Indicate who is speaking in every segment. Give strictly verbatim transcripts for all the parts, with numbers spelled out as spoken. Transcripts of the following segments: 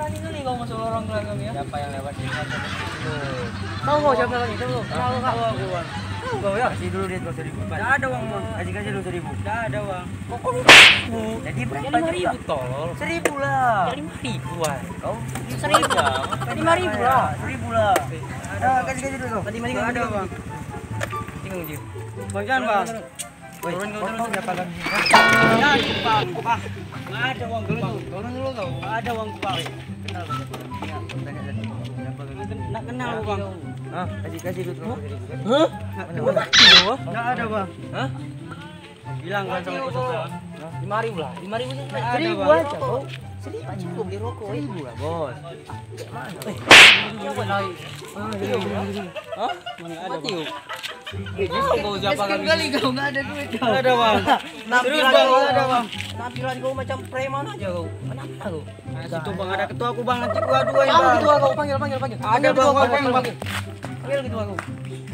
Speaker 1: berani kali kau masuk lorong klien kami ya.
Speaker 2: Siapa yang lewat sini masuk dulu.
Speaker 1: Tahu kau siapa lagi? Tahu. Tahu kak. Tahu kau ya.
Speaker 2: Kasih dulu dia dua seribu.
Speaker 1: Tidak ada uang bang.
Speaker 2: Kasih kasih dulu seribu.
Speaker 1: Tidak ada uang.
Speaker 2: Kok kau ribu? Jadi berapa?
Speaker 1: Lima ribu tolol.
Speaker 2: Seribu lah.
Speaker 1: Lima ribuan.
Speaker 2: Kau
Speaker 1: Seribu. Lima ribu lah.
Speaker 2: Seribu lah. Nah, kasih kasih dulu.
Speaker 1: Tadi mana ada bang? Tinggal je. Bang jangan bang.
Speaker 2: Woi,
Speaker 1: Turun kau turun.
Speaker 2: siapa lagi?
Speaker 1: Ya, bang. Ah, nggak ada uang bang. Turun dulu kau. Nggak ada uang bang.
Speaker 2: Kenal tanya tadi. Siapa lagi?
Speaker 1: Nak kenal bang.
Speaker 2: Hah? Kasih kasih dulu seribu.
Speaker 1: Hah?
Speaker 2: Enggak ada, Bang.
Speaker 1: Hah? Bilang kan sama kau. Lima ribu lah. Lima ribu ni.
Speaker 2: Seribu aja, Bang. Seribu aja kau beli rokok. Seribu lah, Bos.
Speaker 1: Mana? Eh, yang buat lagi. Ah, dia. Hah? Mana ada, Bang? Kau siapa kami?
Speaker 2: Kali kau enggak ada duit.
Speaker 1: Enggak ada, Bang.
Speaker 2: Serius, Bang, enggak ada, Bang.
Speaker 1: Tampilan kau macam preman aja kau. Kenapa kau?
Speaker 2: Situ Bang ada ketua aku Bang, nanti gua aduin,
Speaker 1: Kamu
Speaker 2: Bang.
Speaker 1: ketua kau panggil panggil panggil.
Speaker 2: Ada, Bang,
Speaker 1: ketua kau,
Speaker 2: panggil,
Speaker 1: panggil
Speaker 2: Bang.
Speaker 1: panggil. Panggil ketua kau.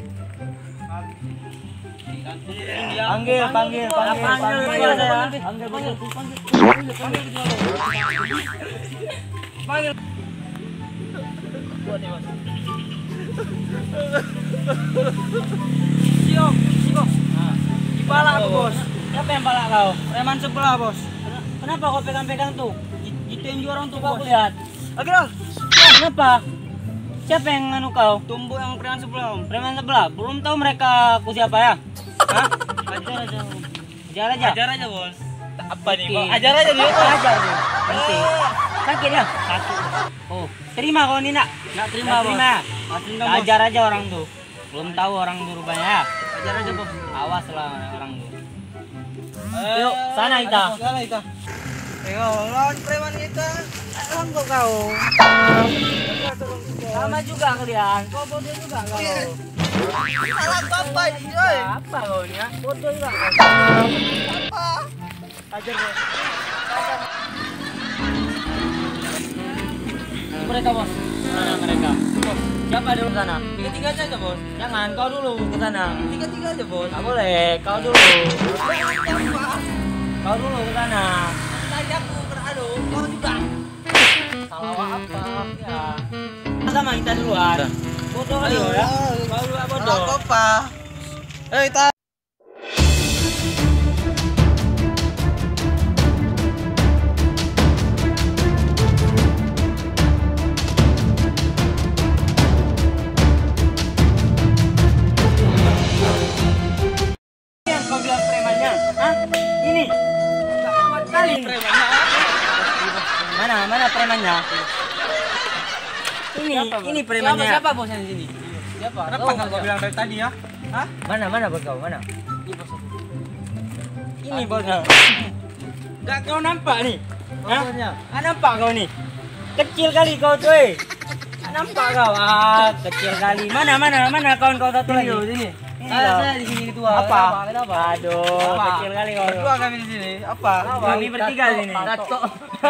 Speaker 2: Panggil, panggil, panggil, panggil,
Speaker 1: panggil saya.
Speaker 2: Panggil, panggil,
Speaker 1: Panggil ketua kau. Panggil. Buat ni, Mas. Siok, siok. Nah, dipalak tuh, Bos. Siapa yang palak kau? Preman sebelah, Bos. Kenapa kau pegang-pegang tuh? Itu yang juara untuk kau lihat. Oke, dong. Kenapa? Siapa yang nganu kau? Tumbuh yang preman sebelah. Preman sebelah. Belum tahu mereka aku siapa ya? Hah? Ajar aja. Ajar aja. Ajar aja, Bos. Apa nih, Bang? Ajar aja dia. Ajar dia. Nanti. Sakit ya? Sakit. Oh, terima kau ini, Nak. Nak terima, Bos. Terima. Terima, Bos. Ajar aja orang tuh. Belum tahu orang tuh rupanya ya. Ajar aja, Bos. Awas lah orang tuh. Yuk, sana kita. Sana kita. Ayo, lawan preman kita. Lawan kok kau. Sama juga kalian. Kau bodoh juga kau. Salah apa ini, oi? Apa kau ini ya? Bodoh juga. Apa? Ajar kau. Mereka, Bos. Mana mereka? Bos, siapa dulu sana? Tiga-tiga aja, Bos. Jangan, kau dulu ke sana. Tiga-tiga aja, Bos. Enggak boleh, kau dulu. Kau dulu ke sana. Tadi aku beradu, kau juga. Salah apa? Ya. Sama kita duluan. Bodoh kali ya. Kau dulu bodoh. Apa? Eh, kita kau bilang premannya? Hah? Ini? Kuat kali premannya. Mana? Mana premannya? Ini, siapa, ini premannya. Siapa, siapa bosnya di sini? Siapa? Kenapa enggak kau bilang dari tadi ya? Hah?
Speaker 2: Mana mana bos kau? Mana?
Speaker 1: Ini bos. Ini bosnya. Enggak kau nampak nih? Hah? Ah, nampak kau nih? Kecil kali kau cuy. Nampak kau? Ah, kecil kali. Mana mana mana kawan kau satu lagi? Sini. Ah, saya di sini ketua. Apa? Kenapa? Aduh, apa? Kecil kali kau. Ketua kami di sini. Apa? Kami bertiga di sini. Dato.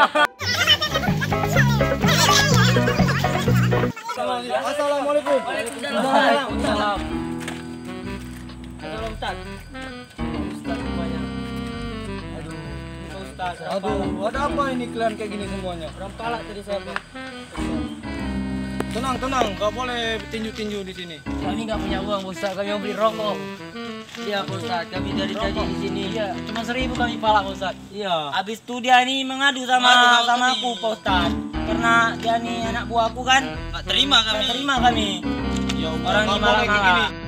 Speaker 1: Assalamualaikum. Waalaikumsalam. Assalamualaikum Ustaz. Ustaz semuanya. Aduh, ini Ustaz. Aduh, ada apa ini kalian kayak gini semuanya? Orang palak tadi saya. Tenang, tenang, nggak boleh tinju-tinju di sini. Kami nggak punya uang, Ustaz. Kami mau beli rokok. Iya, Ustaz. Kami dari tadi di sini. Iya, cuma seribu kami palak, Ustaz. Iya. Habis itu dia nih mengadu sama sama aku, Pak Ustaz. Karena dia nih anak buah aku kan. Nggak terima kami. Nggak terima kami. Ya, orang ini malah-malah.